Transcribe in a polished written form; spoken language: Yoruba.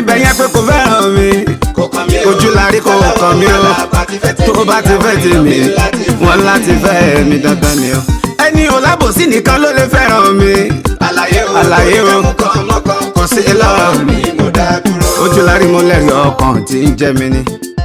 níbẹ̀ yẹn pé kò fẹ́ràn mi. Ojulari kò kàn mí o. Tó bá ti fẹ́ tèmi wọ́n láti fẹ́ mi dandan ni o. Ẹni Alabosi nìkan ló lè fẹ́ràn mi. Àlàyé o kò sí lọ́wọ́ mi. Ojulari mo lẹ́rìí ọkàn tí ń jẹ́ mi ni.